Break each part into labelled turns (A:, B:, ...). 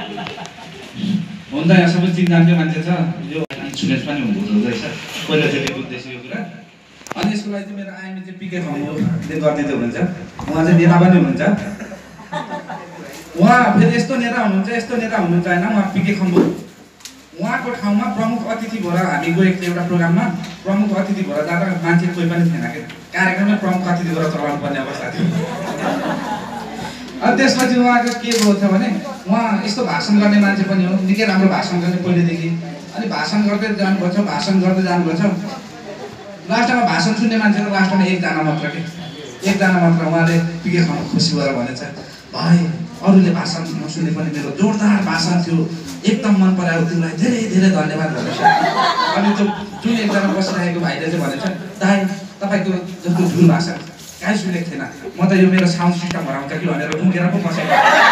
A: हुन त यहाँ सबै चिनजानकै मान्छे छ यो सुनेश पनि हुँदो रहेछ पहिलाचोटि बुझ्दैछु यो कुरा अनि यसको लागि चाहिँ मेरो आइएमए चाहिँ पिके खम्बुले गरिदिँदै हुनुहुन्छ उहाँ चाहिँ नेता पनि हुनुहुन्छ उहाँ फेरि यस्तो नेता हुनुहुन्छ होइन उहाँ पिके खम्बु उहाँको ठाउँमा प्रमुख अतिथि भएर हामी गएको थियो एउटा प्रोग्राममा प्रमुख अतिथि भएर जाँदा मान्छे कोही पनि थिएन क्या कार्यक्रममै प्रमुख अतिथि भएर चलाउनु पर्ने अवस्था थियो अनि त्यसपछि उहाँको के भयो थियो भने उहाँ यस्तो भाषण गर्ने मान्छे पनि हो निकै राम्रो भाषण गर्ने पहिलेदेखि अनि भाषण गर्दै जानुपर्छ लास्टमा भाषण सुन्ने मान्छे त लास्टमा एकजना मात्र उहाँले पिके खम्बु खुसी भएर भनेछ भाइ अरूले भाषण नसुने पनि मेरो जोरदार भाषण थियो एकदम मन परायो तिमीलाई धेरै धेरै धन्यवाद भनेछ अनि त्यो जुन एकजना बसिरहेको भाइले चाहिँ भनेछ दाइ तपाईँको जस्तो झुल भाषण कहीँ सुनेको थिएन म त यो मेरो साउन्ड सिस्टम हराउँछ कि भनेर ढुङ्गेर पो बसेको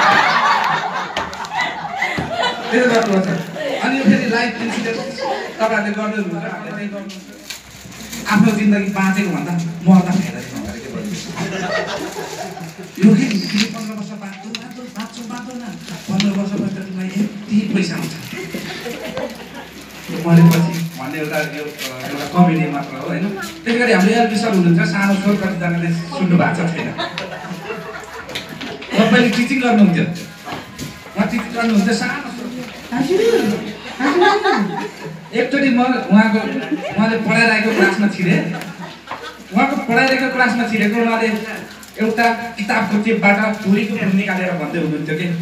A: त्यसो गर्नुपर्छ अनि यो फेरि लाइभ इन्सिडेन्ट तपाईँहरूले गर्दै हुनुहुन्छ हामीले त्यही गर्नुहुन्छ आफ्नो जिन्दगी बाँचेको भन्दा मर्दा फाइदा छैन यो कि 15 वर्ष बाँच्नु न 15 वर्षपछि तिमीलाई यति पैसा आउँछ मरेपछि भन्ने एउटा कमेडी मात्र हो होइन त्यसै गरी हाम्रो एलबी सर हुनुहुन्छ सानो स्वर कतिजनाले सुन्नु भएको छ छैन तपाईँले टिचिङ गर्नुहुन्थ्यो उहाँ टिचिङ गर्नुहुन्थ्यो सानो एकचोटि म उहाँले पढाइरहेको क्लासमा छिरेँ उहाँले एउटा किताबको चेपबाट पुरीको फुल निकालेर भन्दै हुनुहुन्थ्यो कि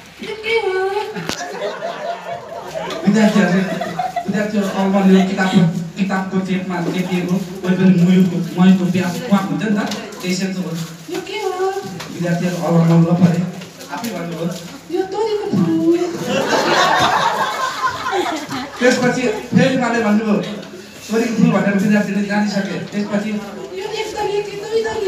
A: विद्यार्थीहरू अलमल यो किताबको चेपमा लेखिएको कोही पनि महीको प्याज प्वाक हुन्छ नि त त्यही सेप्नु हो यो के हो विद्यार्थीहरू अलमल परे आफै भन्नुभयो यो तोरीको फुल त्यसपछि फेरि उहाँले भन्नुभयो तोरीको फुल भनेर विद्यार्थीले जानिसके त्यसपछि यो एक दली कि दुई दली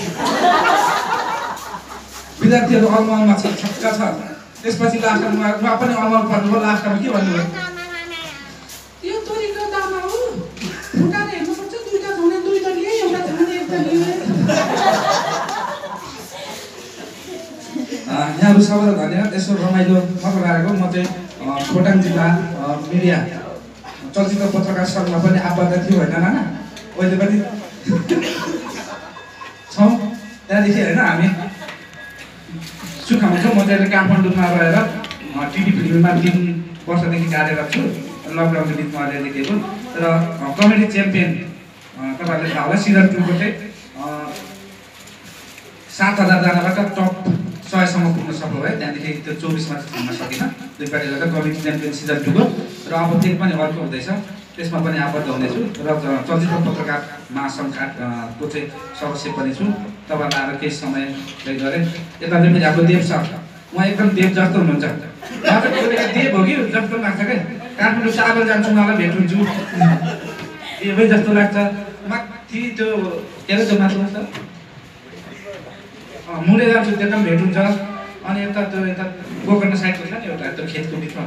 A: विद्यार्थीहरू अलमलमा छक्का छ त्यसपछि लास्टमा उहाँ पनि अलमल पर्नुभयो लास्टमा के भन्नुभयो यो तोरीको दाना हो फुटाएर हेर्नुपर्छ दुईटा छाउने दुई दली एउटा छाउने एक दली यहाँहरू सबैलाई धन्यवाद यसो रमाइलो मात्र गरेको म चाहिँ खोटाङ जिल्ला मिडिया चलचित्र पत्रकार सङ्घमा पनि आबद्ध थियो होइन नाना अहिले पनि छौँ त्यहाँदेखि होइन हामी सुख हुन्छौँ म चाहिँ काठमाडौँमा रहेर टिभी फिल्ममा 3 वर्षदेखि कार्यरत छु लकडाउनको बिचमा अलिअलि दिएको र कमेडी च्याम्पियन तपाईँहरूले थाहा होला सिजन 2 को चाहिँ 7,000 जनाबाट टप 100 सम्म पुग्न सक्नु भयो त्यहाँदेखि त्यो 24 मा चाहिँ पुग्न सकिन दुईपल्ट गर्दा कमेडी च्याम्पियन सिजन 2 को र अब फेरि पनि अर्को हुँदैछ त्यसमा पनि आबद्ध हुनेछु र चलचित्र पत्रकार महासङ्घको चाहिँ सदस्य पनि छु तपाईँलाई आएर केही समय गरेँ यता चाहिँ फेरि हाम्रो देव सर उहाँ एकदम देव जस्तो हुनुहुन्छ देव हो कि जस्तो लाग्छ क्या काठमाडौँ चाबल जान्छु उहाँलाई भेट्नुहुन्छ देवै जस्तो लाग्छ माथि त्यो के अरे त्यो माथि लाग्छ मुडे जान्छु त्यो पनि भेट्नुहुन्छ अनि यता गोकर्ण साइडको छ नि एउटा त्यो खेतको बिचमा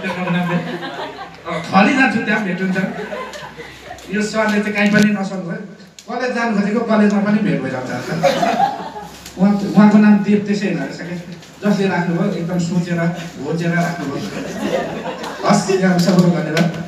A: खली जान्छु त्यहाँ भेट्नुहुन्छ यो सरले चाहिँ कहीँ पनि नसक्नु भयो कलेज जानु खोजेको कलेजमा पनि भेट भइरहन्छ उहाँको नाम देव त्यसै रहेछ क्या जसले राख्नुभयो एकदम सोचेर घोचेर राख्नुभयो हस् सबैको धन्यवाद